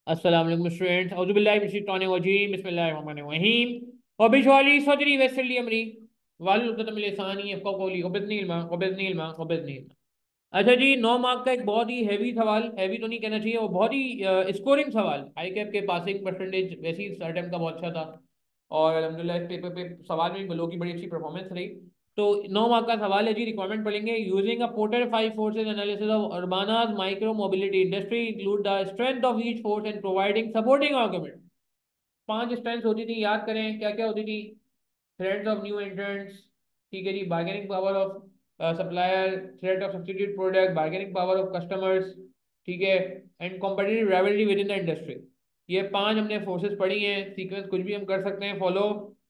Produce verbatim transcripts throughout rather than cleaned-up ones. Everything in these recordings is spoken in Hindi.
अस्सलाम वालेकुम स्टूडेंट्स औज़ुबिल्लाहि मिनश शैतानिर रजीम बिस्मिल्लाहिर रहमानिर रहीम व बिशरह सदरी वयस्सिर ली अमरी वाहलुल उक़दतम मिन लिसानी यफ़क़हू क़ौली वबिज़्निल इल्मा वबिज़्निल इल्मा वबिज़निल इल्मा। अच्छा जी, नौ मार्क का एक बहुत ही हैवी सवाल, हैवी तो नहीं कहना चाहिए, वो बहुत ही स्कोरिंग सवाल। आई कैप के पासिंग परसेंटेज वैसे ही अटेम्प्ट का बहुत अच्छा था और अल्हम्दुलिल्लाह इस पेपर पे सवाल में भी लोगों की बड़ी अच्छी परफॉर्मेंस रही। तो नौ मार्क का सवाल है जी, रिक्वायरमेंट पढ़ेंगे। Using a Porter five forces analysis of Urbana's micro mobility industry include the strength of each force and providing supporting argument. पांच स्ट्रेंथ होती थी, याद करें क्या क्या होती थी। थ्रेट्स ऑफ न्यू एंट्रेंट्स, ठीक है जी, bargaining power of supplier, threat of substitute product, bargaining power of customers, ठीक है, and competitive rivalry within the industry. ये पांच हमने फोर्सेस पढ़ी हैं। सीक्वेंस कुछ भी हम कर सकते हैं फॉलो,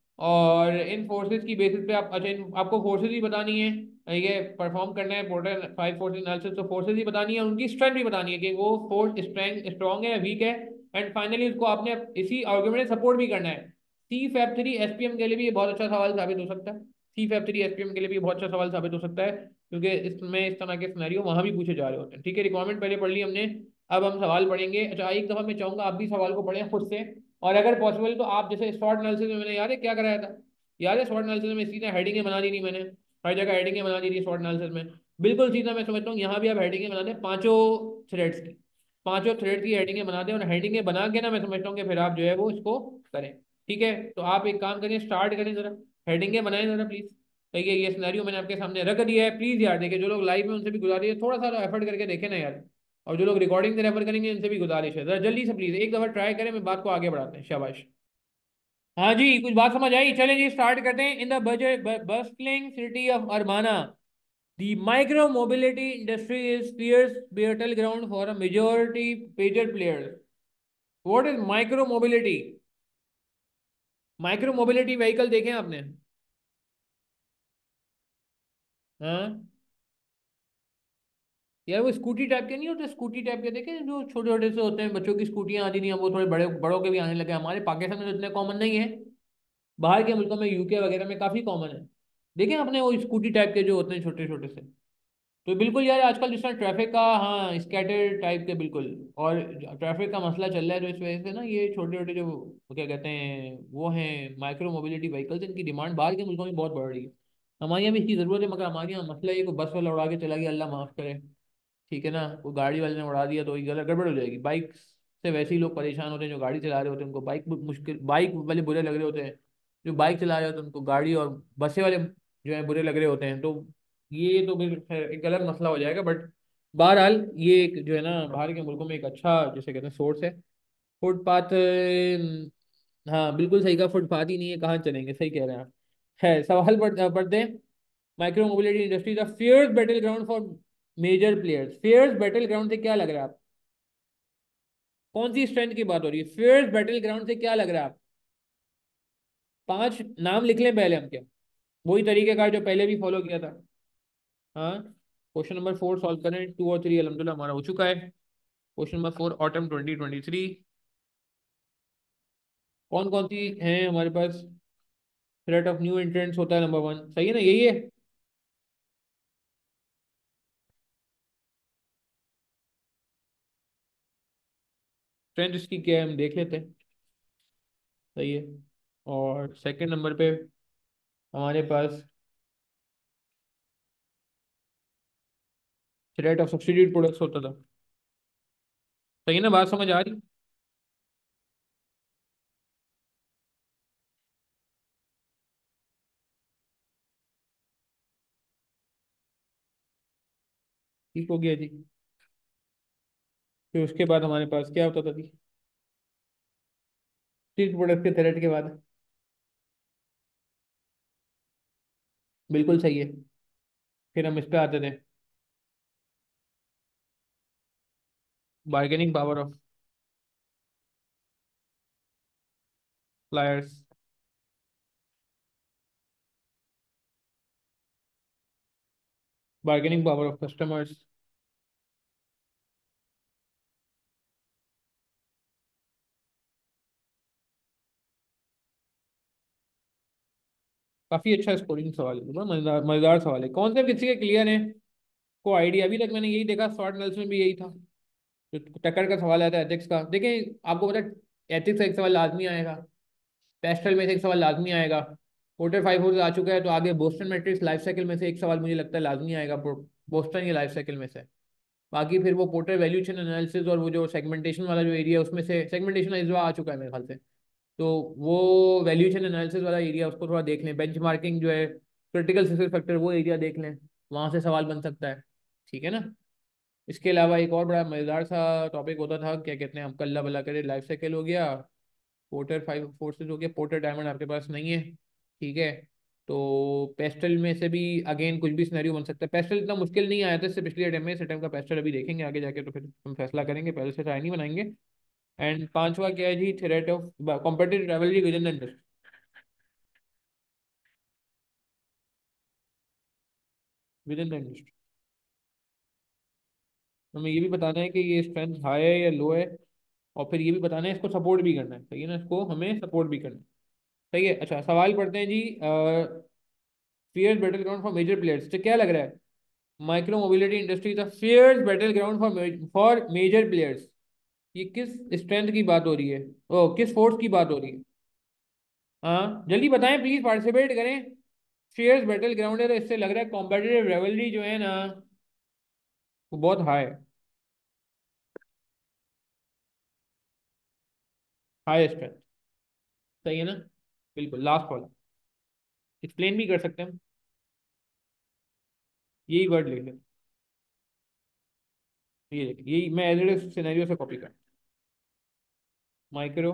और इन फोर्सेस की बेसिस पे आप, अच्छा इन आपको फोर्सेस ही बतानी है, ये परफॉर्म करना है पोर्टर फाइव फोर्सेस एनालिसिस, तो फोर्सेस ही बतानी है, उनकी स्ट्रेंथ भी बतानी है कि वो फोर्स स्ट्रेंथ स्ट्रॉन्ग है या वीक है। एंड फाइनली उसको आपने इसी आर्गुमेंट से सपोर्ट भी करना है। सी फैब थ्री एसपीएम के लिए भी ये बहुत अच्छा सवाल साबित हो सकता है। सी फैब थ्री एसपीएम के लिए भी बहुत अच्छा सवाल साबित हो सकता है, क्योंकि इसमें इस तरह के सिनेरियो वहां भी पूछे जा रहे होते हैं। ठीक है, रिक्वायरमेंट पहले पढ़ ली हमने, अब हम सवाल पढ़ेंगे। अच्छा, एक दफा मैं चाहूंगा आप भी सवाल को पढ़ें खुद से, और अगर पॉसिबल तो आप जैसे शॉर्ट एनालिसिस में मैंने याद है क्या कराया था, याद है शॉर्ट एनालिसिस में सीधा हेडिंगें बना दी थी मैंने, हर जगह हेडिंगें बना दी थी शॉर्ट एनालिसिस में। बिल्कुल सीधा मैं समझता हूँ यहाँ भी आप हेडिंगें बना दें पांचों थ्रेड्स की, पांचों थ्रेड की हेडिंगें बना दें, और हेडिंगें बना के ना मैं समझता हूँ कि फिर आप जो है वो इसको करें। ठीक है, तो आप एक काम करें, स्टार्ट करें जरा, हेडिंगें बनाएं जरा प्लीज। ठीक है, ये सिनेरियो मैंने आपके सामने रख दिया है, प्लीज यार देखिए, जो लोग लाइव में उनसे भी गुजारिश है थोड़ा सा एफर्ट करके देखें ना यार, और जो लोग रिकॉर्डिंग से रेफर करेंगे उनसे भी गुजारिश है, जरा जल्दी से प्लीज एक दफा ट्राई करें, मैं बात को आगे बढ़ाते हैं, शाबाश। हाँ जी, कुछ बात समझ आई? चलें जी, स्टार्ट करते हैं। In the budget bustling city of Urbana, the micro mobility industry is fierce battle ground for a majority pager players. What is micro mobility? Micro mobility vehicle देखे हैं आपने? हाँ यार, वो स्कूटी टाइप के नहीं होते, स्कूटी टाइप के देखे हैं, जो छोटे छोटे से होते हैं, बच्चों की स्कूटियां आती नहीं हैं, वो थोड़े बड़े बड़ों के भी आने लगे। हमारे पाकिस्तान में तो इतने कॉमन नहीं है, बाहर के मुल्कों में यूके वगैरह में काफी कॉमन है। देखें आपने वो स्कूटी टाइप के जो होते हैं छोटे छोटे से, तो बिल्कुल यार आजकल जिस तरह ट्रैफिक का, हाँ स्कैटर टाइप के बिल्कुल, और ट्रैफिक का मसला चल रहा है, तो इस वजह से ना ये छोटे छोटे जो वो क्या कहते हैं वो हैं माइक्रो मोबिलिटी व्हीकल्स, इनकी डिमांड बाहर के मुल्कों में बहुत बढ़ रही है। हमारे यहाँ भी इसकी ज़रूरत है, मगर हमारे यहाँ मसला ये को बस वाला उड़ा के चला गया, अल्लाह माफ़ करे। ठीक है ना, वो गाड़ी वाले ने उड़ा दिया तो ये गलत गड़बड़ हो जाएगी। बाइक से वैसे ही लोग परेशान होते हैं जो गाड़ी चला रहे होते हैं, उनको बाइक मुश्किल, बाइक वाले बुरे लग रहे होते हैं, जो बाइक चला रहे होते हैं उनको गाड़ी और बसें वाले जो है बुरे लग रहे होते हैं। तो ये तो फिर खैर एक गलत मसला हो जाएगा, बट बहरहाल ये एक जो है ना बाहर के मुल्कों में एक अच्छा जैसे कहते हैं सोर्स है। फुटपाथ, हाँ बिल्कुल सही कहा, फुटपाथ ही नहीं है कहाँ चलेंगे, सही कह रहे हैं आप। है सवाल पढ़ पढ़ते हैं। Micro mobility industry the fierce battle ground for major players. Fierce battle ground से क्या लग रहा है आप? कौन सी स्ट्रेंथ की बात हो रही है? फियर्स बैटल ग्राउंड से क्या लग रहा है आप? पांच नाम लिख लें पहले हम क्या, वही तरीके का जो पहले भी फॉलो किया था। हाँ, क्वेश्चन नंबर फोर सॉल्व करें, टू और थ्री अलहमदुल्ला हमारा हो चुका है। Question number four, autumn twenty twenty three. कौन कौन सी हैं हमारे पास? थ्रेट ऑफ न्यू एंट्रेंट्स होता है नंबर वन, सही है ना, यही है। स्ट्रेंथ इसकी क्या है हम देख लेते हैं, सही है। और सेकंड नंबर पे हमारे पास थ्रेट ऑफ सब्सिट्यूट प्रोडक्ट्स होता था, सही है ना, बात समझ आ रही? ठीक हो गया जी। फिर उसके बाद हमारे पास क्या होता था जी, स्ट्रीट प्रोडक्ट के थ्रेट के बाद? बिल्कुल सही है। फिर हम इस पे आते थे, bargaining power of flyers, bargaining power of customers. काफी अच्छा स्कोरिंग सवाल है, बड़ा मजेदार मजेदार सवाल है। कौन से किसी के क्लियर है को आइडिया? अभी तक मैंने यही देखा, शॉर्ट नल्स में भी यही था, तो टक्कर का सवाल आता है एथिक्स का, देखें आपको पता है एथिक्स का एक सवाल लाजमी आएगा, पेस्टल में से एक सवाल लाजमी आएगा, पोर्टर फाइव फोर आ चुका है, तो आगे बोस्टन मैट्रिक्स लाइफ साइकिल में से एक सवाल मुझे लगता है लाजमी आएगा, बोस्टन या लाइफ साइकिल में से। बाकी फिर वो पोर्टर वैल्यूएशन एनालिसिस और वो जो सेगमेंटेशन वाला जो एरिया उसमें से, सेगमेंटेशन इस बार आ चुका है मेरे ख्याल से, तो वो वैल्यूएशन एनालिसिस वाला एरिया उसको थोड़ा देख लें, बेंचमार्किंग जो है, क्रिटिकल सक्सेस फैक्टर वो एरिया देख लें, वहाँ से सवाल बन सकता है। ठीक है ना। इसके अलावा एक और बड़ा मज़ेदार सा टॉपिक होता था, क्या कहते हैं, आपका अल्लाह भला करे, लाइफ साइकिल हो गया, पोर्टर फाइव फोर्सेज हो गया, पोर्टर डायमंड आपके पास नहीं है। ठीक है। तो पेस्टल में से भी अगेन कुछ भी सिनेरियो बन सकता है, पेस्टल इतना मुश्किल नहीं आया था इससे पिछले अटेम्प्ट में, इस अटेम्प्ट का पेस्टल अभी देखेंगे आगे जाके, तो फिर हम फैसला करेंगे, पहले से ट्राई नहीं बनाएंगे। एंड पांचवा क्या है जी, threat of competitive rivalry within the industry, within the industry. हमें ये भी बताना है कि ये स्ट्रेंथ हाई है या लो है, और फिर ये भी बताना है इसको सपोर्ट भी करना है, सही है ना, इसको हमें सपोर्ट भी करना है। सही है। अच्छा सवाल पढ़ते हैं जी, fierce battle ground for major players, तो क्या लग रहा है, micro mobility industry the fierce battle ground for for major players, ये किस स्ट्रेंथ की बात हो रही है, ओ किस फोर्स की बात हो रही है? हाँ जल्दी बताएं प्लीज, पार्टिसिपेट करें। फियर्स बैटल ग्राउंड है तो इससे लग रहा है कॉम्पिटिटिव रेवलरी जो है ना वो बहुत हाई है, हाई स्ट्रेंथ। सही है ना। बिल्कुल लास्ट वाला एक्सप्लेन भी कर सकते हैं हम, यही वर्ड लिख लें, ये देख यही मैं एज इट सिनेरियो से कॉपी कर, micro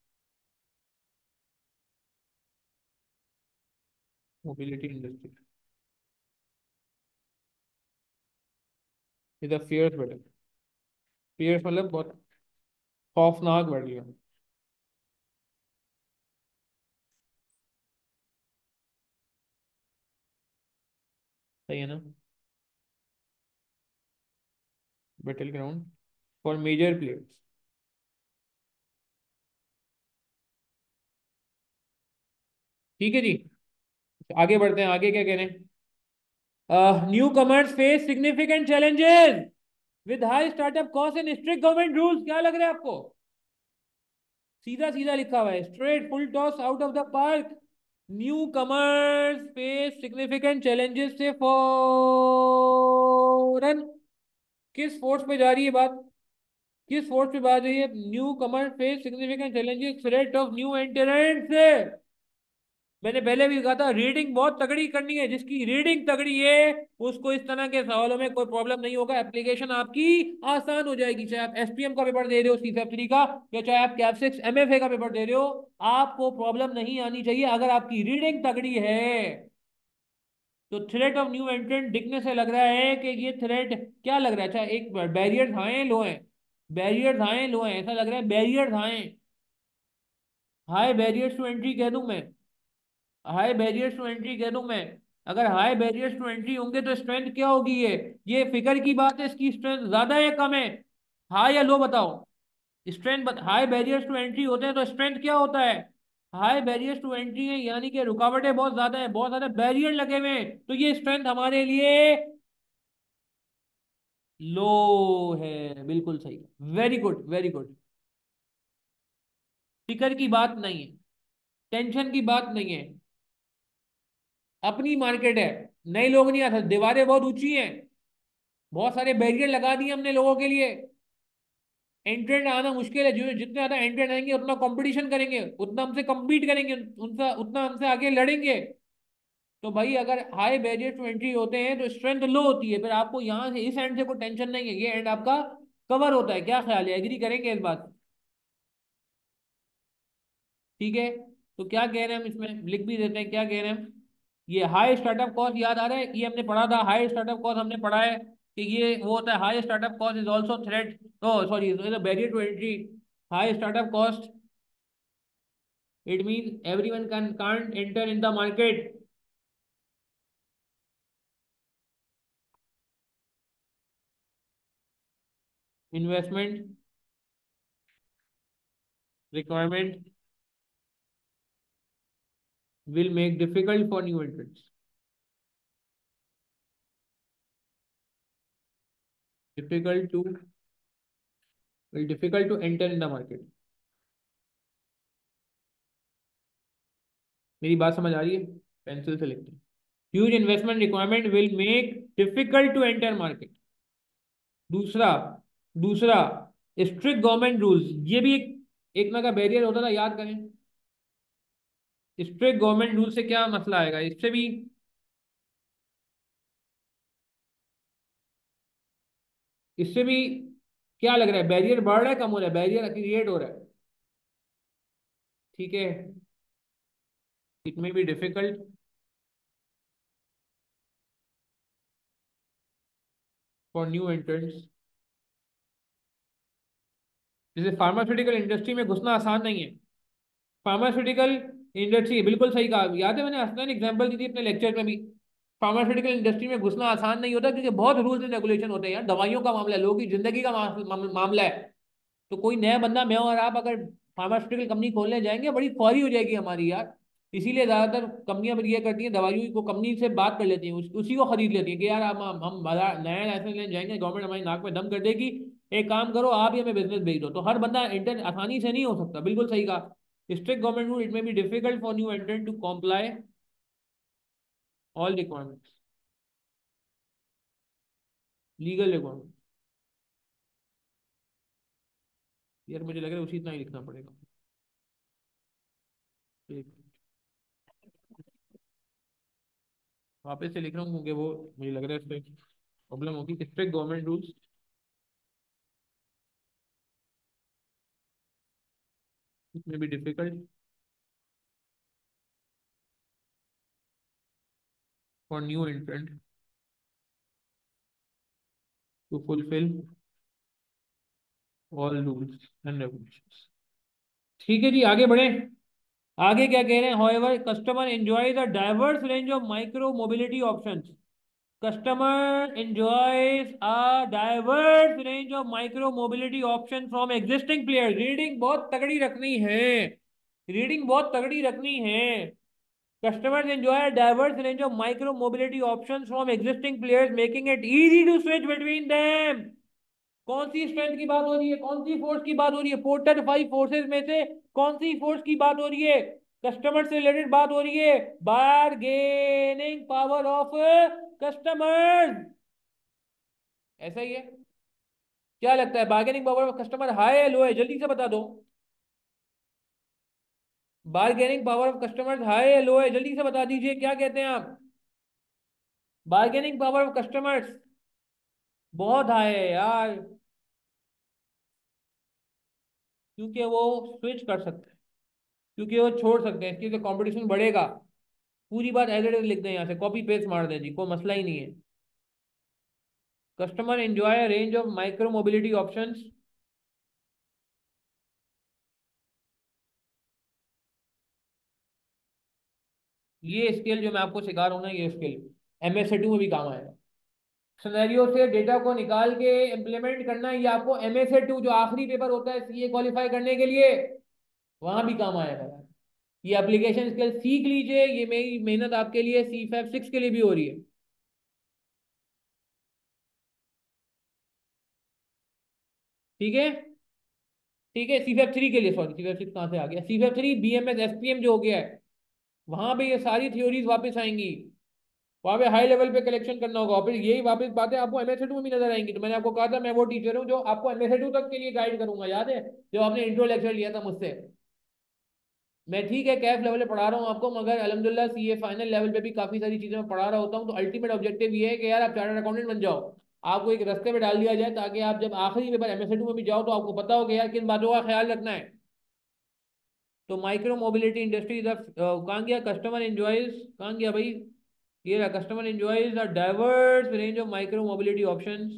mobility industry is the fierce battle, fierce मतलब बहुत खौफनाक वर्ड लिया। सही है ना। Battle ground for major players. ठीक है जी। आगे बढ़ते हैं, आगे क्या कह रहे हैं, newcomers face significant challenges with high startup cost and strict government rules, क्या लग रहा है आपको? सीधा सीधा लिखा हुआ है, straight full toss out of the park. Newcomers face significant challenges से फौरन किस फोर्स पे जा रही है बात, किस फोर्स पे बात रही है, newcomer face significant challenges, threat of new entrant से। मैंने पहले भी कहा था रीडिंग बहुत तगड़ी करनी है, जिसकी रीडिंग तगड़ी है उसको इस तरह के सवालों में कोई प्रॉब्लम नहीं होगा, एप्लीकेशन आपकी आसान हो जाएगी, चाहे आप एसपीएम का पेपर दे रहे हो सी थ्री का, या चाहे आप कैप सिक्स एमएफए का पेपर दे रहे हो, आपको प्रॉब्लम नहीं आनी चाहिए अगर आपकी रीडिंग तगड़ी है। तो थ्रेट ऑफ न्यू एंट्रेंट दिखने से लग रहा है कि ये थ्रेट क्या लग रहा है, अच्छा एक बैरियर हाई लो है, बैरियर हाई लो है, ऐसा लग रहा है barrier high, high barriers to entry कह दूं मैं, हाई बैरियर्स टू एंट्री कह दूं मैं। अगर हाई बैरियर्स टू एंट्री होंगे तो स्ट्रेंथ क्या होगी, ये ये फिकर की बात है, इसकी स्ट्रेंथ ज्यादा है कम है, हाई या लो बताओ? Strength, high barriers to entry होते हैं तो स्ट्रेंथ क्या होता है? हाई बैरियर्स टू एंट्री है यानी कि रुकावटें बहुत ज्यादा है, बहुत ज्यादा बैरियर लगे हुए हैं, तो ये स्ट्रेंथ हमारे लिए लो है, बिल्कुल सही, वेरी गुड वेरी गुड। फिकर की बात नहीं है, टेंशन की बात नहीं है, अपनी मार्केट है, नए लोग नहीं आ सकते, दीवारें बहुत ऊंची हैं, बहुत सारे बैरियर लगा दिए हमने लोगों के लिए, एंट्रेंट आना मुश्किल है, जो जितने ज्यादा एंट्रेंट आएंगे उतना कंपटीशन करेंगे, उतना हमसे compete करेंगे, उनसे उतना हमसे आगे लड़ेंगे। तो भाई अगर हाई बैरियर टू एंट्री होते हैं तो स्ट्रेंथ लो होती है, फिर आपको यहाँ से इस एंड से कोई टेंशन नहीं है, ये एंड आपका कवर होता है, क्या ख्याल है, एग्री करेंगे इस बात? ठीक है। तो क्या कह रहे हैं हम इसमें, लिख भी देते हैं क्या कह रहे हैं हम, ये हाई स्टार्टअप कॉस्ट याद आ रहा है, ये हमने पढ़ा था, हाई स्टार्टअप कॉस्ट हमने पढ़ा है कि ये वो होता है, high startup cost is also threat, oh sorry barrier to entry, high startup cost it means everyone can can't enter in the market, investment requirement will make difficult for new entrants, difficult to will difficult to enter in the market. मेरी बात समझ आ रही है? पेंसिल से लिखते हैं। Huge investment requirement will make difficult to enter market. दूसरा, दूसरा स्ट्रिक्ट गवर्नमेंट रूल्स, ये भी एक एक ना का बैरियर होता था, याद करें। स्ट्रिक्ट गवर्नमेंट रूल से क्या मसला आएगा, इससे भी, इससे भी क्या लग रहा है, बैरियर बढ़ रहा है कम हो रहा है? बैरियर क्रिएट हो रहा है। ठीक है। It may be difficult for new entrants. जैसे फार्मास्यूटिकल इंडस्ट्री में घुसना आसान नहीं है। फार्मास्यूटिकल इंडस्ट्री, बिल्कुल सही कहा, याद है मैंने आसान एग्जांपल दी थी अपने लेक्चर में भी। फार्मास्यूटिकल इंडस्ट्री में घुसना आसान नहीं होता, क्योंकि बहुत रूल्स एंड रेगुलेशन होते हैं यार, दवाइयों का मामला है, लोगों की जिंदगी का मा- मा- मामला है। तो कोई नया बंदा, मैं और आप अगर फार्मास्यूटिकल कंपनी खोलने जाएंगे, बड़ी फौरी हो जाएगी हमारी यार। इसीलिए ज्यादातर कंपनियां भी ये करती हैं, दवाइयों को कंपनी से बात कर लेती हैं, उस, उसी को खरीद लेती हैं कि यार हम हम हम बाजार- नया लाइसेंस लेने जाएंगे, गवर्नमेंट हमारी नाक में दम कर देगी, एक काम करो आप ही हमें बिजनेस भेज दो। तो हर बंदा एंटर आसानी से नहीं हो सकता, बिल्कुल सही कहा। Strict government rule, it may be difficult for new entrant to comply all requirements, legal requirement. यार मुझे लग रहा है उसी इतना ही लिखना पड़ेगा। एक वापस से लिख रहा हूँ, क्योंकि वो मुझे लग रहा है इस पर प्रॉब्लम होगी। Strict government rules, it may be difficult for new entrant to fulfil all rules and regulations. ठीक है जी, आगे बढ़े। आगे क्या कह रहे हैं? however customer enjoys a diverse range of micro mobility options। Customer enjoys a diverse range of micro mobility options from existing players। Reading बहुत तगड़ी रखनी है, रीडिंग बहुत तगड़ी रखनी है। Customers enjoy a diverse range of micro mobility options from existing players, making it easy to switch between them। कौन सी स्ट्रेंथ की बात हो रही है, कौन सी फोर्स की बात हो रही है? पोर्टर फाइव फोर्सेस में से कौन सी फोर्स की बात हो रही है? कस्टमर से रिलेटेड बात हो रही है। बार्गेनिंग पावर ऑफ कस्टमर्स, ऐसा ही है। क्या लगता है, bargaining power of customer high है लो है? जल्दी से बता दो। Bargaining power of customers high है लो है? जल्दी से बता दीजिए, क्या कहते हैं आप? बार्गेनिंग पावर ऑफ कस्टमर्स बहुत हाई है यार, क्योंकि वो स्विच कर सकते हैं, क्योंकि वो छोड़ सकते हैं, इसकी तो कंपटीशन बढ़ेगा। पूरी बात एज इट इज लिख दें, यहाँ से कॉपी पेस्ट मार दें जी, कोई मसला ही नहीं है। Customer enjoy range of micro mobility options. ये स्किल जो मैं आपको सिखा रहा हूँ ना, ये स्किल एम एस में भी काम आएगा। सिनेरियो से डेटा को निकाल के इम्प्लीमेंट करना, ये आपको एम एस जो आखिरी पेपर होता है सी ए क्वालिफाई करने के लिए, वहां भी काम आएगा यार। ये एप्लीकेशन स्किल सीख लीजिए, ये मेरी मेहनत आपके लिए सी फाइव सिक्स के लिए भी हो रही है। ठीक है, ठीक है। सी फाइव थ्री के लिए, सॉरी सी फाइव सिक्स कहाँ से आ गया, C five three B M S S P M जो हो गया है, वहां पे ये सारी थ्योरीज वापस आएंगी। वहां पे हाई लेवल पे कलेक्शन करना होगा, और फिर यही वापस बातें आपको एम एस टू में भी नजर आएंगी। तो मैंने आपको कहा था मैं वो टीचर हूँ जो आपको एम एस टू तक के लिए गाइड करूंगा, याद है जो आपने इंट्रो लेक्चर लिया था मुझसे। मैं ठीक है कैफ लेवल पे पढ़ा रहा हूँ आपको, मगर अलहमदुलिल्लाह सी ए फाइनल लेवल पे भी काफी सारी चीजें मैं पढ़ा रहा होता हूँ। तो अल्टीमेट ऑब्जेक्टिव ये है कि यार आप चार्टर्ड अकाउंटेंट बन जाओ, आपको एक रास्ते पे डाल दिया जाए, ताकि आप जब आखिरी पेपर एम एस टू में भी जाओ तो आपको पता हो कि यार किन बातों का ख्याल रखना है। तो माइक्रो मोबिलिटी इंडस्ट्री इज कहाँ गया, कस्टमर एंजॉयज कहाँ गया भाई, ये रहा, customer enjoys a diverse range of micro mobility options.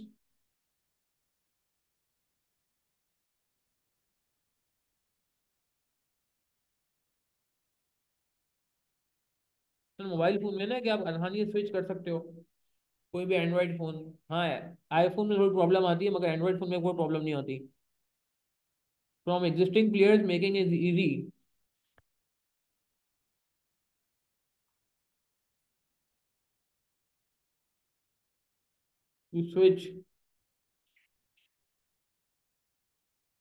तो मोबाइल फोन में ना कि आप आसानी से स्विच कर सकते हो, कोई भी एंड्रॉइड फोन। हाँ है, आईफोन में थोड़ी प्रॉब्लम आती है, मगर एंड्रॉइड फोन में कोई प्रॉब्लम नहीं होती। From existing players making is easy to switch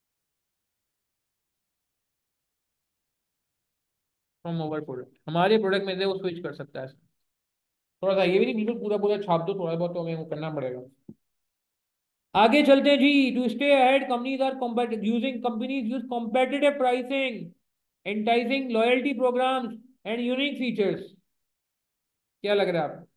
from our product, हमारे प्रोडक्ट में से वो स्विच कर सकता है। थोड़ा सा ये भी नहीं बिल्कुल पूरा पूरा छाप दो, थोड़ा बहुत तो हमें वो करना पड़ेगा। आगे चलते हैं जी। To stay ahead companies are using companies use competitive pricing, enticing loyalty programmes and unique features. क्या लग रहा है आपको?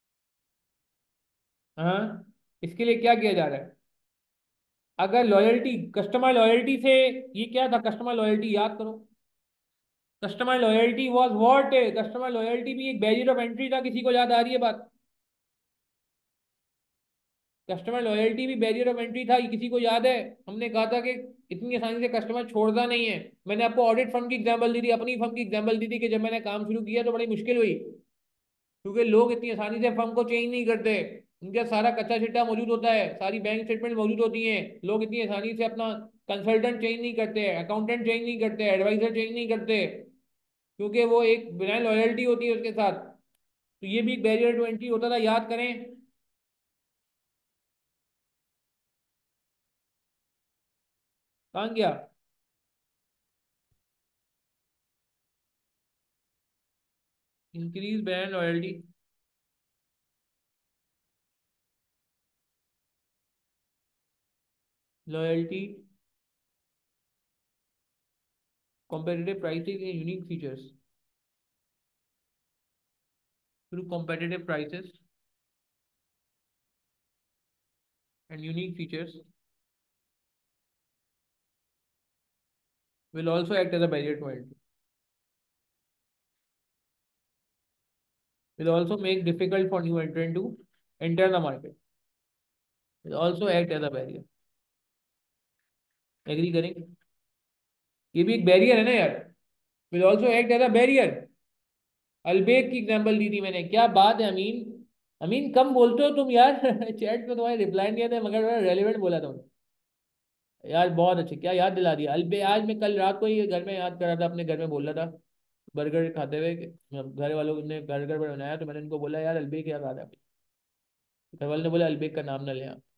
हाँ, इसके लिए क्या किया जा रहा है? अगर लॉयल्टी, कस्टमर लॉयल्टी से, ये क्या था कस्टमर लॉयल्टी, याद करो। Customer loyalty was what? Customer loyalty भी एक बैरियर ऑफ एंट्री था, किसी को याद आ रही है बात? कस्टमर लॉयल्टी भी बैरियर ऑफ एंट्री था, ये किसी को याद है? हमने कहा था कि इतनी आसानी से कस्टमर छोड़ता नहीं है। मैंने आपको ऑडिट फर्म की एग्जांपल दी थी, अपनी फर्म की एग्जांपल दी थी कि जब मैंने काम शुरू किया तो बड़ी मुश्किल हुई, क्योंकि लोग इतनी आसानी से फर्म को चेंज नहीं करते। उनके सारा कच्चा चिट्ठा मौजूद होता है, सारी बैंक स्टेटमेंट मौजूद होती हैं। लोग इतनी आसानी से अपना कंसल्टेंट चेंज नहीं करते, अकाउंटेंट चेंज नहीं करते, एडवाइजर चेंज नहीं करते, क्योंकि वो एक बिना लॉयल्टी होती है उसके साथ। तो ये भी एक बैरियर टू एंट्री होता था, याद करें। कहाँ गया? Increase brand loyalty. Loyalty, competitive pricing and unique features. Through competitive prices and unique features will also act as a barrier to entry. Will also make difficult for new entrant to enter the market. Will also act as a barrier. Agree करेंगे? ये भी एक बैरियर है ना यार। Will also act as a barrier. अल्बेक की एग्जांपल दी थी मैंने, क्या बात है अमीन। अमीन कम बोलते हो तुम यार चैट पे तुम्हारे रिप्लाई नहीं आते, मगर रेलिवेंट बोला तुमने यार, बहुत अच्छे, क्या याद दिला दिया अल्बे। आज मैं कल रात को ही घर में याद कर रहा था, अपने घर में बोल रहा था बर्गर खाते हुए कि घर वालों ने बर्गर बनाया, तो मैंने उनको बोला यार अलबेक क्या खा था। घर वालों ने बोला अलबेक का नाम ना ले आप।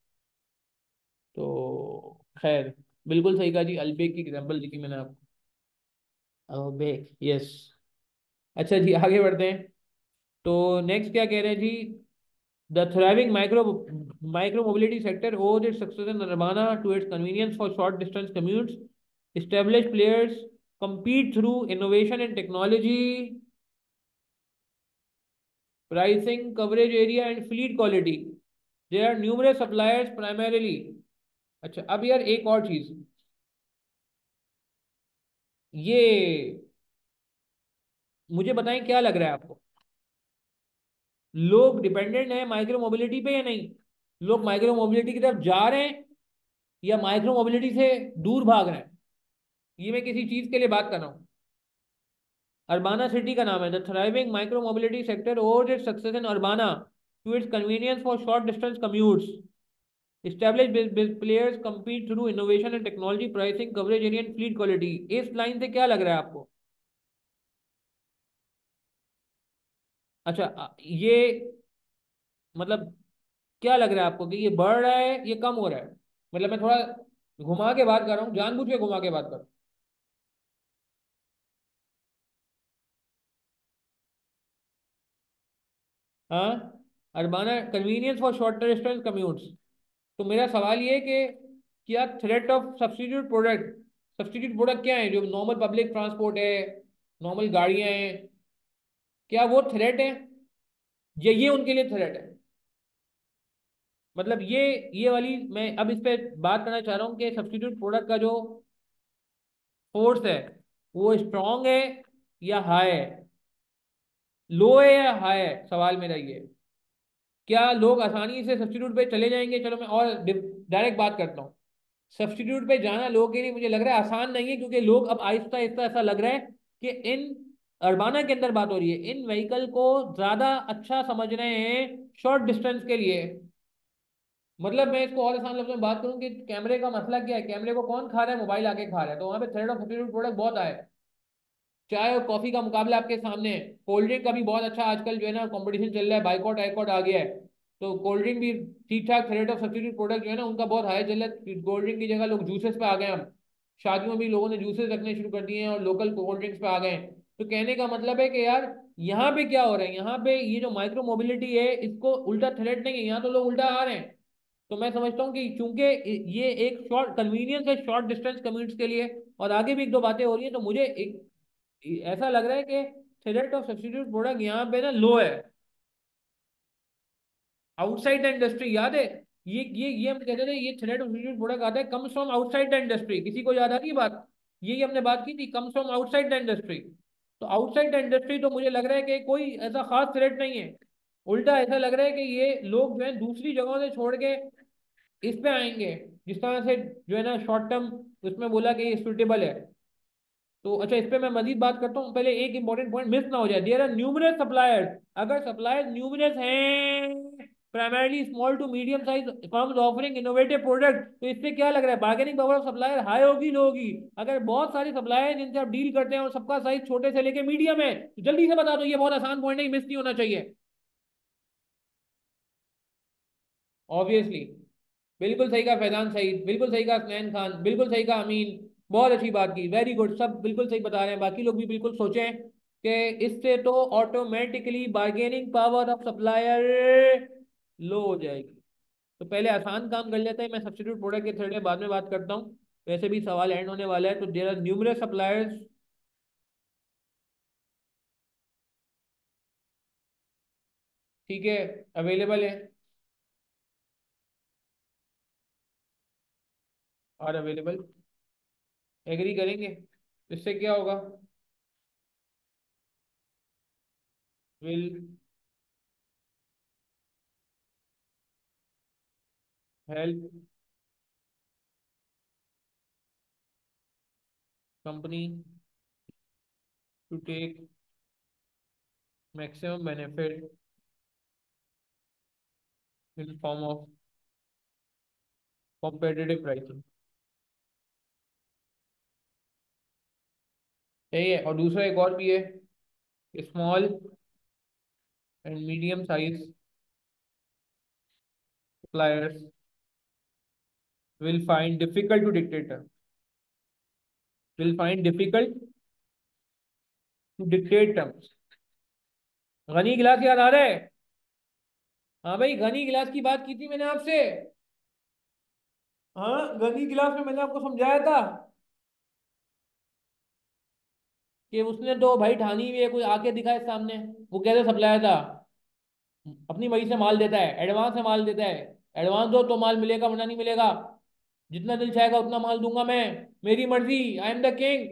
तो खैर, बिल्कुल सही कहा जी, अलबेक की एग्जांपल दी थी मैंने आपको। अलबेक, यस। अच्छा जी, आगे बढ़ते हैं। तो नेक्स्ट क्या कह रहे हैं जी? The thriving micro micro mobility sector owes its success in Nirvana to its convenience for short distance commutes. Established players compete through innovation and technology, pricing, coverage area, and fleet quality. There are numerous suppliers primarily. अच्छा, अब यार एक और चीज, ये मुझे बताएं क्या लग रहा है आपको? लोग डिपेंडेंट है माइक्रो मोबिलिटी पे या नहीं? लोग माइक्रो मोबिलिटी की तरफ जा रहे हैं या माइक्रो मोबिलिटी से दूर भाग रहे हैं? ये मैं किसी चीज के लिए बात कर रहा हूँ। अरबाना सिटी का नाम है। The thriving micro mobility sector owes its success in Urbana to its convenience for short distance commutes. Established bus- bus- players compete through innovation and technology, pricing, coverage area and fleet quality. इस लाइन से क्या लग रहा है आपको? अच्छा, अ, ये मतलब क्या लग रहा है आपको कि ये बढ़ रहा है, ये कम हो रहा है? मतलब मैं थोड़ा घुमा के बात कर रहा हूँ, जानबूझ के घुमा के बात कर रहा हूँ। हाँ, Urbana convenience for short distance commutes. तो मेरा सवाल ये है कि क्या threat of substitute product, substitute product क्या है? जो नॉर्मल पब्लिक ट्रांसपोर्ट है, नॉर्मल गाड़ियां हैं, क्या वो थ्रेट है या ये उनके लिए थ्रेट है? मतलब ये ये वाली मैं अब इस पे बात करना चाह रहा हूँ कि सब्स्टिट्यूट प्रोडक्ट का जो फोर्स है वो स्ट्रांग है या हाई है, लो है या हाई है, सवाल मेरा ये है। क्या लोग आसानी से सब्स्टिट्यूट पे चले जाएंगे? चलो मैं और डायरेक्ट बात करता हूँ। सब्स्टिट्यूट पे जाना लोगों के लिए मुझे लग रहा है आसान नहीं है, क्योंकि लोग अब आहिस्ता आहिस्ता ऐसा लग रहा है कि इन अरबाना के अंदर बात हो रही है, इन व्हीकल को ज्यादा अच्छा समझ रहे हैं शॉर्ट डिस्टेंस के लिए। मतलब मैं इसको और आसान लफ्जों में बात करूं कि कैमरे का मसला क्या है? कैमरे को कौन खा रहा है? मोबाइल आके खा रहा है। तो वहां पे थ्रेड ऑफ सब्स्टिट्यूट प्रोडक्ट बहुत आए। चाय और कॉफी का मुकाबला आपके सामने है। कोल्ड ड्रिंक का भी बहुत अच्छा आजकल जो है ना कंपटीशन चल रहा है, बाइकॉट आइकॉट आ गया है। तो कोल्ड ड्रिंक भी ठीक ठाक थ्रेड ऑफ सब्स्टिट्यूट प्रोडक्ट जो है ना उनका बहुत हाई चल रहा है। कोल्ड ड्रिंक की जगह लोग जूसेस पे आ गए हैं। अब शादियों में भी लोगों ने जूसेस रखने शुरू कर दिए हैं और लोकल कोल्ड ड्रिंक्स पे आ गए हैं। तो कहने का मतलब है कि यार यहाँ पे क्या हो रहा है, यहाँ पे ये जो माइक्रो मोबिलिटी है इसको उल्टा थ्रेट नहीं है, यहाँ तो लोग उल्टा आ रहे हैं। तो मैं समझता हूँ कि चूंकि ये एक शॉर्ट कन्वीनियंस है शॉर्ट डिस्टेंस कम्यूट्स के लिए, और आगे भी एक दो बातें हो रही है, तो मुझे एक ऐसा लग रहा है कि थ्रेट ऑफ सब्स्टिट्यूट प्रोडक्ट यहाँ पे ना लो है। आउटसाइड द इंडस्ट्री याद है, ये ये ये हम कहते थे ये थ्रेड ऑफ प्रोडक्ट आता है comes from outside the industry, किसी को याद आ रही है बात? यही हमने बात की थी, comes from outside the industry. तो आउटसाइड द इंडस्ट्री तो मुझे लग रहा है कि कोई ऐसा खास थ्रेड नहीं है, उल्टा ऐसा लग रहा है कि ये लोग जो है दूसरी जगहों से छोड़ के इस पे आएंगे, जिस तरह से जो है ना शॉर्ट टर्म उसमें बोला कि ये सुटेबल है। तो अच्छा इस पे मैं मजीद बात करता हूँ, पहले एक इंपॉर्टेंट पॉइंट मिस ना हो जाए, देयर आर न्यूमरस सप्लायर्स। अगर सप्लायर्स न्यूमरस हैं, primarily small to medium size firms offering innovative product, तो इससे क्या लग रहा है bargaining power of supplier high होगी लो होगी? अगर बहुत सारे सप्लायर हैं जिनसे आप डील करते हैं और सबका साइज छोटे से लेके मीडियम है, तो जल्दी से बता दो, ये बहुत आसान पॉइंट है, मिस नहीं होना चाहिए। ऑब्वियसली। बिल्कुल सही कहा फैजान सईद, बिल्कुल सही कहा स्नैन खान, बिल्कुल सही कहा अमीन। बहुत अच्छी बात की, वेरी गुड, सब बिल्कुल सही बता रहे हैं, बाकी लोग भी बिल्कुल सोचें कि इससे तो automatically bargaining power of supplier low हो जाएगी। तो पहले आसान काम कर लेते हैं, मैं सब्स्टिट्यूट प्रोडक्ट के थर्ड में बाद में बात करता हूँ, वैसे भी सवाल एंड होने वाला है। तो देयर आर न्यूमरस सप्लायर्स, ठीक है, अवेलेबल है और अवेलेबल, एग्री करेंगे? इससे क्या होगा? Will help company to take maximum benefit in form of competitive pricing. यही है, और दूसरा एक और भी है, small and medium size suppliers will find difficult to dictate will find difficult to dictate terms. गनी गिलास याद आ रहा है? हाँ भाई, गनी गिलास की बात की थी मैंने आपसे। हाँ, गनी गिलास में मैंने आपको समझाया था कि उसने तो भाई ठानी हुई है, कोई आके दिखाए सामने, वो कैसे सप्लायर था, अपनी वजह से माल देता है, एडवांस में माल देता है। एडवांस दो तो माल मिलेगा वरना नहीं मिलेगा, जितना दिल चाहेगा उतना माल दूंगा मैं, मेरी मर्जी, आई एम द किंग।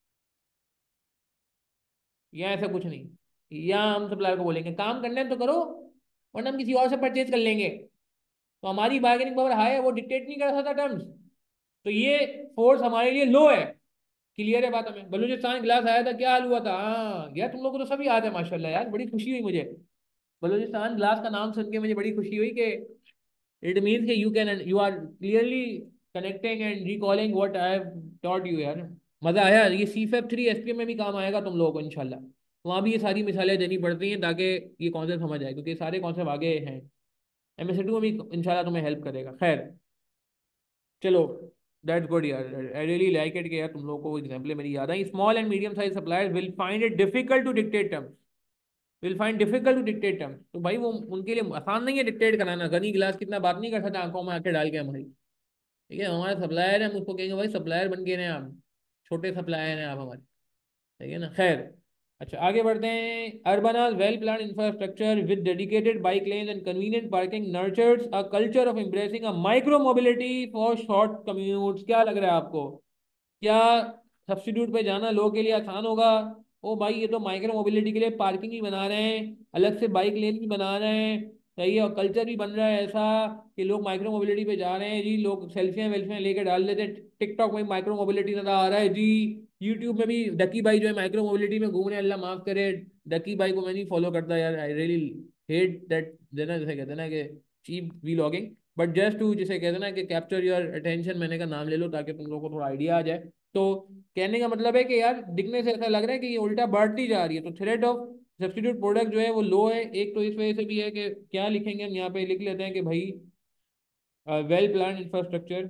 यहाँ ऐसा कुछ नहीं, यहाँ हम सप्लायर को बोलेंगे काम करने हैं तो करो, वरना हम किसी और से परचेज कर लेंगे। तो हमारी बार्गेनिंग पावर हाई है, वो डिक्टेट नहीं कर सकता टर्म्स। तो ये फोर्स हमारे लिए लो है। क्लियर है बात? हमें बलूचिस्तान गिलास आया था, क्या हाल हुआ था? हाँ यार, तुम लोगों को तो सभी याद है माशाल्लाह, यार बड़ी खुशी हुई मुझे, बलूचिस्तान गिलास का नाम सुन के मुझे बड़ी खुशी हुई कि इट मीन्स कि you can you are clearly connecting and recalling what I have taught you यार। मजा आया, ये C fap three S P M में भी काम आएगा तुम लोगों को इंशाल्लाह। वहाँ भी ये सारी मिसालें देनी पड़ती हैं ताकि ये कॉन्सेप्ट समझ आए, क्योंकि सारे कॉन्सेप्ट आगे हैं। एम एस टू में भी इंशाल्लाह तुम्हें हेल्प करेगा। खैर चलो, दैट्स गुड यार, आई रियली लाइक इट कि यार तुम लोगों को एग्जाम्पल मेरी याद आई। Small and medium size suppliers will find it difficult to dictate terms will find difficult to dictate terms. तो भाई वो उनके लिए आसान नहीं है डिक्टेट कराना, गनी गिलास कितना बात नहीं कर सकता आंखों में आके डाल के हमारी। ठीक है, हमारे सप्लायर है, हम उसको कहेंगे भाई सप्लायर बन के रहे आप, छोटे सप्लायर हैं आप हमारे, ठीक है ना? खैर, अच्छा आगे बढ़ते हैं। Urbana's well plan infrastructure with dedicated bike lanes and convenient parking nurtures a culture of embracing a micro mobility for short commutes. क्या लग रहा है आपको, क्या सब्स्टिट्यूट पे जाना लोगों के लिए आसान होगा? ओ भाई, ये तो माइक्रो मोबिलिटी के लिए पार्किंग ही बना रहे हैं, अलग से बाइक लेन भी बना रहे हैं, सही है, और कल्चर भी बन रहा है ऐसा कि लोग माइक्रो मोबिलिटी पे जा रहे हैं जी, लोग सेल्फियां वेल्फियां लेके डाल देते हैं, टिकटॉक में माइक्रो मोबिलिटी नजर आ रहा है जी, यूट्यूब में भी डकी भाई जो है माइक्रो मोबिलिटी में घूम रहे हैं, अल्लाह माफ करे। डकी भाई को मैं नहीं फॉलो करता यार, आई रियली हेट दैट, देना जैसे कहते हैं ना कि cheap vlogging, but just to जिसे कहते हैं ना कि कैप्चर योर अटेंशन, मैंने का नाम ले लो ताकि तुम लोगों को थोड़ा आइडिया आ जाए। तो कहने का मतलब है कि यार दिखने से ऐसा लग रहा है कि ये उल्टा बढ़ती जा रही है, तो थ्रेट ऑफ सब्स्टिट्यूट प्रोडक्ट जो है वो लो है। एक तो इस वजह से भी है कि क्या लिखेंगे हम यहाँ पे, लिख लेते हैं कि भाई वेल प्लान इंफ्रास्ट्रक्चर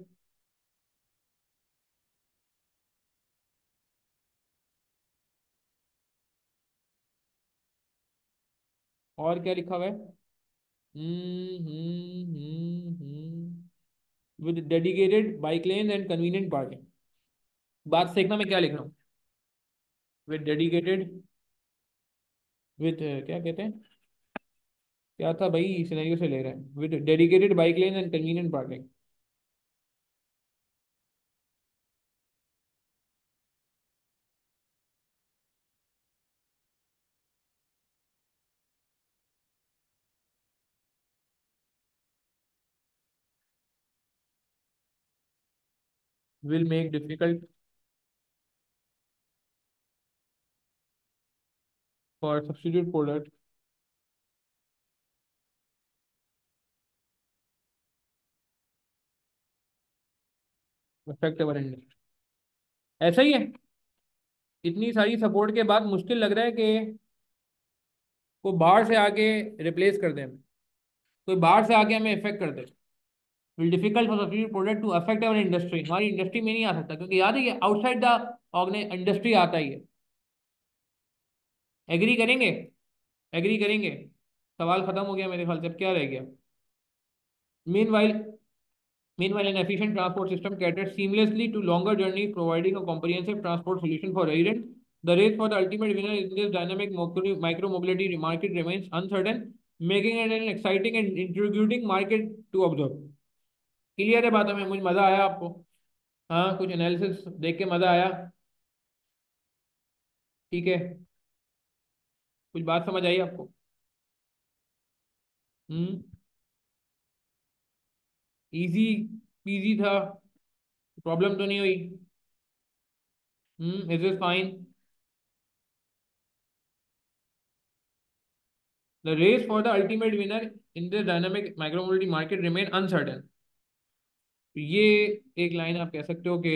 और क्या लिखा हुआ है? Hmm hmm hmm hmm with dedicated bike lane and convenient parking. बात देखना मैं क्या लिख रहा हूँ। विद डेडिकेटेड, विद क्या कहते हैं, क्या था भाई, सिनेरियो से ले रहे हैं, with dedicated bike lane and convenient parking. Will make difficult for substitute product affect our industry. ऐसा ही है। इतनी सारी सपोर्ट के बाद मुश्किल लग रहा है कि कोई बाहर से आके रिप्लेस कर दे हमें, कोई बाहर से आके हमें इफेक्ट कर दे। Will difficult for substitute product to affect our industry, हमारी इंडस्ट्री में नहीं आ सकता, क्योंकि याद है ये आउटसाइड द ऑर्गेनाइज इंडस्ट्री आता ही है। एग्री करेंगे? एग्री करेंगे। सवाल खत्म हो गया मेरे ख्याल से, अब क्या रह गया? Mean Meanwhile, an efficient transport system caters seamlessly to longer journeys, providing a comprehensive transport solution for residents. The race for the ultimate winner in this dynamic micro-mobility market remains uncertain, making it an exciting and intriguing market to observe. Clear है बात? में मुझे मजा आया आपको? हाँ, कुछ एनालिसिस देख के मजा आया? ठीक है। कुछ बात समझ आई आपको? हम्म। इजी पीजी था, प्रॉब्लम तो नहीं हुई? Hmm, is is fine? The race for the ultimate winner in this dynamic micromobility market remain uncertain. तो ये एक लाइन आप कह सकते हो कि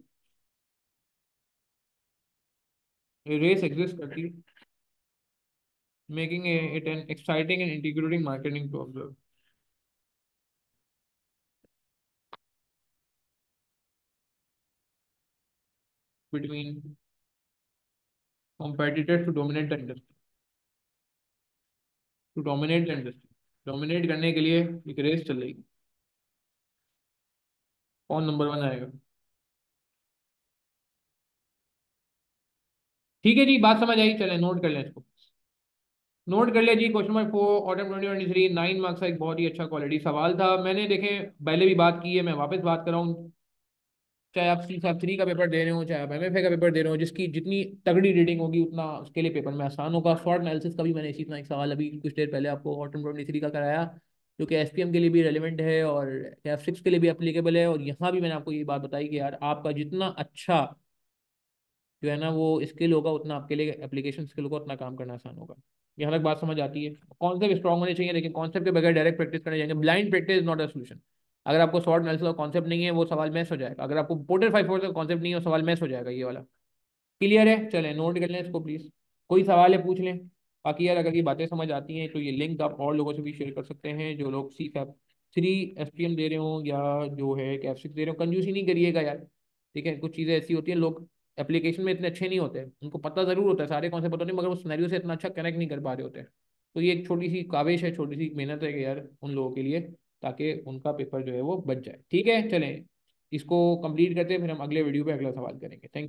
रेस एग्जिस्ट करती है, making it an exciting and integrating marketing to observe between competitors to dominate the industry. To dominate the industry, dominate करने के लिए एक रेस चल रही है। कौन नंबर वन आएगा? ठीक है जी, बात समझ आई, चले नोट कर लें इसको। नोट कर लिया जी। Question number four, autumn twenty twenty three, nine marks का एक बहुत ही अच्छा क्वालिटी सवाल था। मैंने देखे पहले भी बात की है, मैं वापस बात कर रहा हूँ। चाहे आप सी साहब थ्री का पेपर दे रहे हो, चाहे आप एम एफ ए का पेपर दे रहे हो, जिसकी जितनी तगड़ी रीडिंग होगी उतना उसके लिए पेपर में आसान होगा। शॉर्ट एनालिसिस का भी मैंने इसी तरह एक सवाल अभी कुछ देर पहले आपको ऑटम ट्वेंटी थ्री का कराया, जो कि एस पी एम के लिए भी रेलिवेंट है और एफ सिक्स के लिए भी एप्लीकेबल है। और यहाँ भी मैंने आपको ये बात बताई कि यार आपका जितना अच्छा जो है ना वो स्किल होगा, उतना आपके लिए एप्लीकेशन स्किल होगा, उतना काम करना आसान होगा। यहाँ तक बात समझ आती है? कॉन्सेप्ट स्ट्रॉन्ग होने चाहिए, लेकिन कॉन्सेप्ट के बगैर डायरेक्ट प्रैक्टिस करने जाएंगे, blind practice is not a solution. अगर आपको शॉर्ट एनालिसिस का कॉन्सेप्ट नहीं है, वो सवाल मैच हो जाएगा। अगर आपको पोर्टर फाइव फोर का कॉन्सेप्ट नहीं है, वो सवाल मैच हो जाएगा ये वाला। क्लियर है? चलें नोट कर लें इसको प्लीज। कोई सवाल है पूछ लें। बाकी यार अगर ये बातें समझ आती हैं तो ये लिंक आप और लोगों से भी शेयर कर सकते हैं, जो लोग C fap three S P M दे रहे हो या जो है कैफ सिक्स दे रहे हो। कंजूसी नहीं करिएगा यार, ठीक है? कुछ चीज़ें ऐसी होती हैं, लोग एप्लीकेशन में इतने अच्छे नहीं होते, उनको पता जरूर होता है, सारे कॉन्सेप्ट पता नहीं, मगर वो सिनेरियो से इतना अच्छा कनेक्ट नहीं कर पा रहे होते। तो ये एक छोटी सी काविश है, छोटी सी मेहनत है कि यार उन लोगों के लिए, ताकि उनका पेपर जो है वो बच जाए। ठीक है, चलें इसको कंप्लीट करते हैं, फिर हम अगले वीडियो पे अगला सवाल करेंगे। थैंक